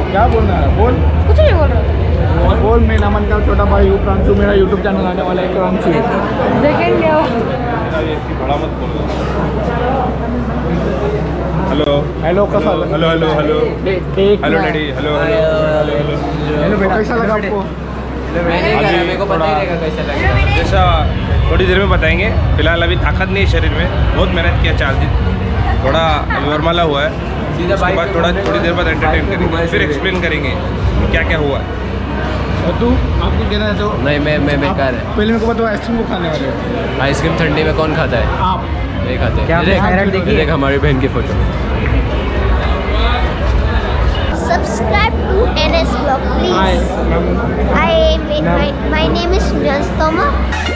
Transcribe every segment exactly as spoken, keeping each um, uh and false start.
क्या बोलना है? बोल। कुछ नहीं बोल रहा। बोल। मैं नमन का छोटा भाई हूँ प्रांशु, मेरा यूट्यूब चैनल आने वाला है प्रांशु। देखेंगे। हेलो हेलो कसा hello hello hello hello daddy hello hello hello बेटा, कैसा लगा आपको? मेरे को पता ही रहेगा कैसा लगेगा। जैसा थोड़ी देर में बताएंगे। फिलहाल अभी ताकत नहीं है शरीर में, बहुत मेहनत किया चार दिन, थोड़ा वर्माला हुआ है। उसके बाद थोड़ा थोड़ी देर बाद एंटरटेन करेंगे, फिर एक्सप्लेन करेंगे क्या क्या हुआ। और तू आप कुछ कहना चाहते हो? नहीं, मैं मैं बेकार है। पहले मेरे को बताओ, आइसक्रीम को खाने वाले हो? आइसक्रीम ठंडी में कौन खाता है? आप नहीं खाते। क्या देख, देख हमारी बहन की photo. Subscribe to N S Vlog, please. Hi, my, my name is Nyanstoma.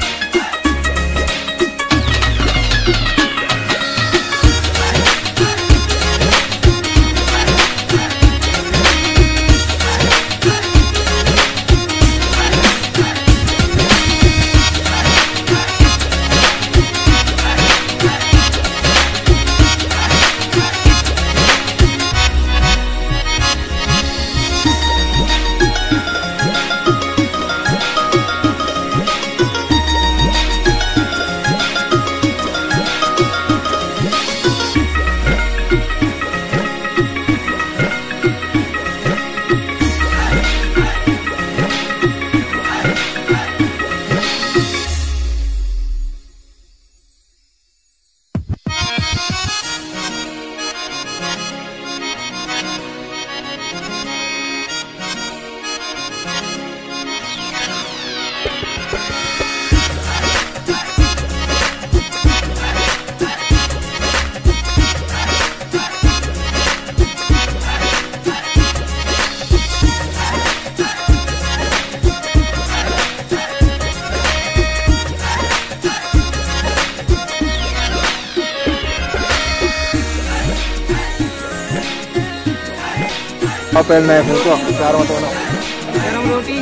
पहनना है फिर तो चार मत होना। गरम रोटी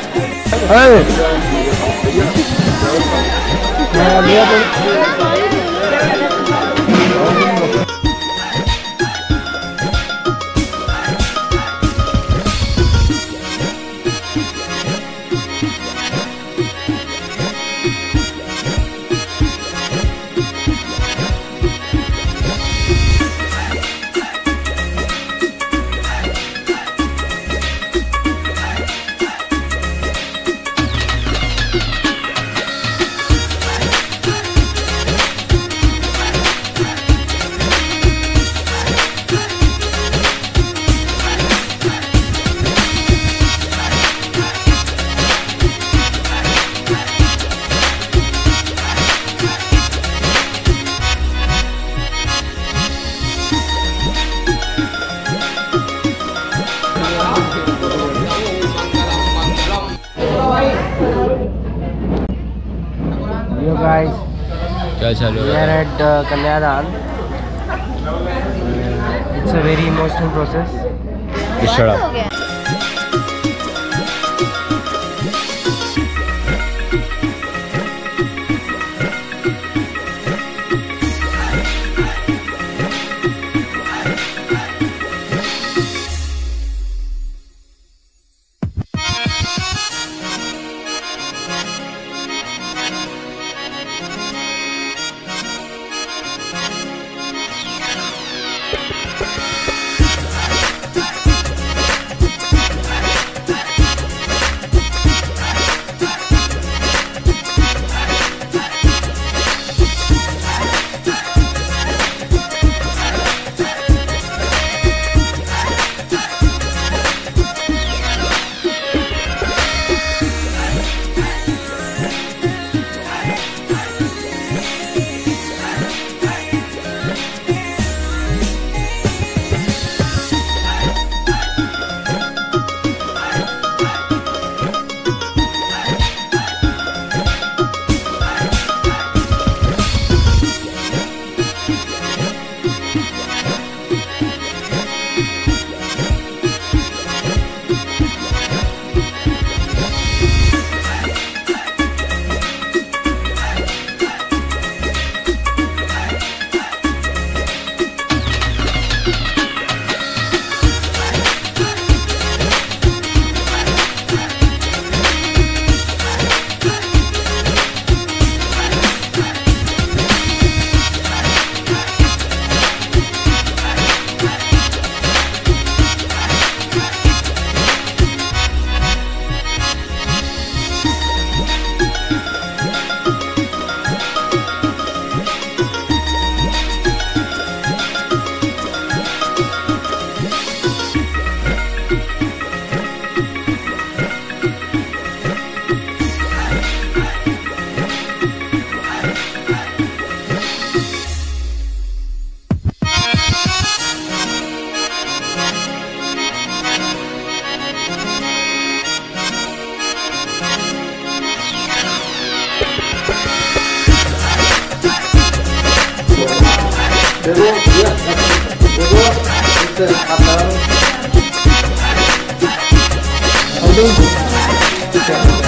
गाइस क्या चालू we are at uh, Kanyadan. It's a very emotional process. Shut up. देखो